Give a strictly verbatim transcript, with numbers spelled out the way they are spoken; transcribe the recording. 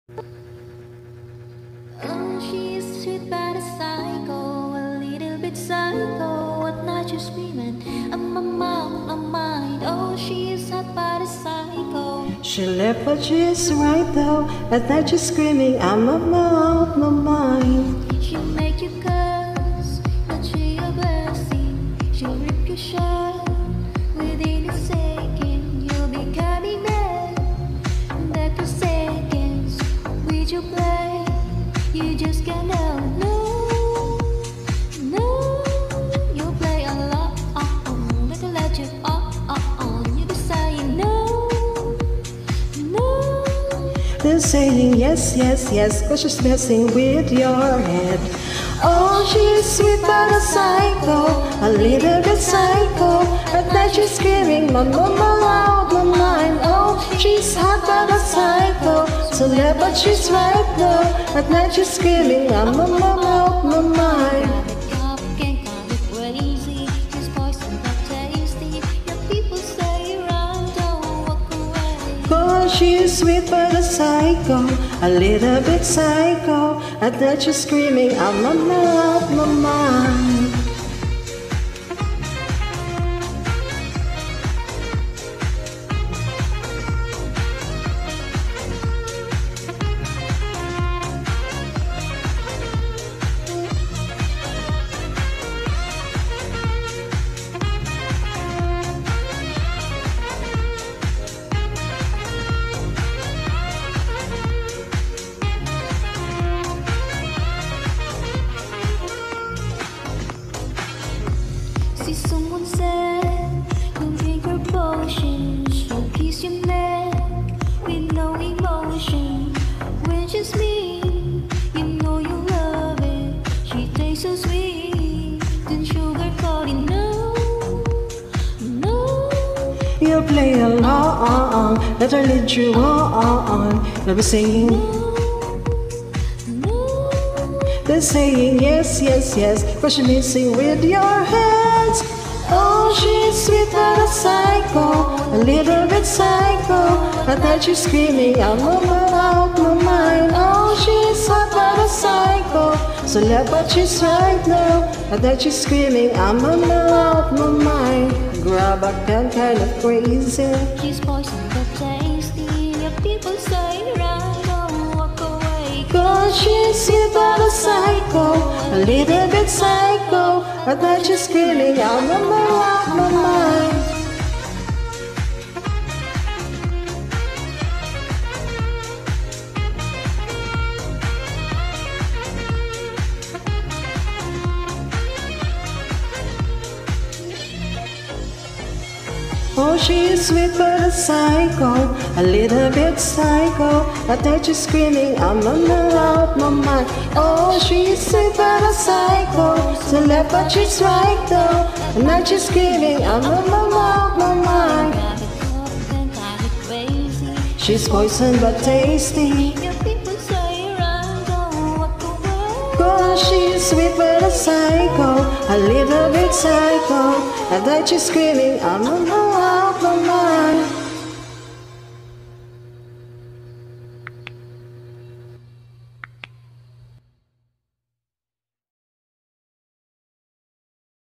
Oh, she's sweet but a psycho, a little bit psycho. At night she's screaming, I'm a mouth, my mind. Oh, she's hot but a psycho. She left but she's right though. At night she's screaming, I'm a mouth, my mind. She'll make you curse, but she a blessing. She'll rip your shirt within a second. You'll be coming back back for seconds. With your play, you just can't help. No, no, you play a lot. Uh oh, like a legend. Uh oh, you be saying no, no. They're saying yes, yes, yes, cause she's messing with your head. Oh, she's sweet but a psycho, a little bit psycho. At night she's screaming, my mama loud, my mind. Oh, she's hot but a psycho, so left but she's right though. At night she's screaming, I'm a mama out, my mind. Cause she's sweet but a psycho, a little bit psycho. At night she's screaming, I'm a mama out, my mind. See, someone said, don't drink her potion. She'll kiss your neck with no emotion. When she's mean, you know you love it. She tastes so sweet, then sugar coating. No, no. You play along, let her lead you on. Never saying, no. they're saying yes, yes, yes, cause she's messing with your hands. Oh, she's sweet but a psycho, a little bit psycho. At night she's screaming, I'm a mama out, my mind. Oh, she's hot but a psycho, so left but she's right now. At night she's screaming, I'm a mama out, my mind. Grab a can kind of crazy. She's poison but tasty. Your people say right, don't walk away. Cause she's sweet but a psycho, a little bit psycho. At night she's screaming, I'm a mama out, my mind. Oh, she's sweet but a psycho, a little bit psycho. At night she's screaming, I'm a mama out, my mind. Oh, she's sweet but a psycho, so left but she's right though. At night she's screaming, I'm a mama out, my mind. Got it up and got it crazy. She's poison but tasty. Your people say right, don't walk away. Cause she's sweet but a psycho, a little bit psycho. At night she's screaming, I'm a mama